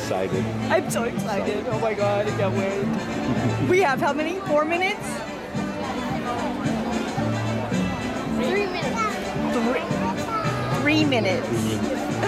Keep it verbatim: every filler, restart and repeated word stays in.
excited. I'm so excited. Oh my god, I can't wait. We have how many? Four minutes? Three minutes. Three, three minutes.